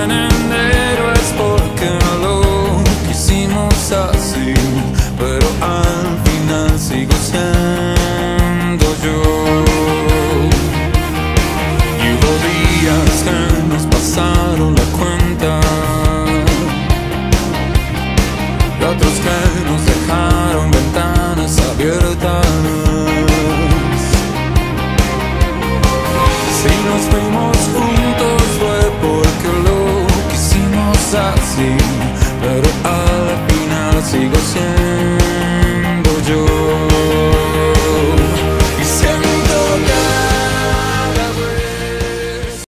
en enero es porque lo quisimos así, pero al final sigo siendo yo. Y hubo días que nos pasaron la cuenta y otros que nos dejaron ventanas abiertas. Si nos fuimos juntos fue porque lo quisimos así,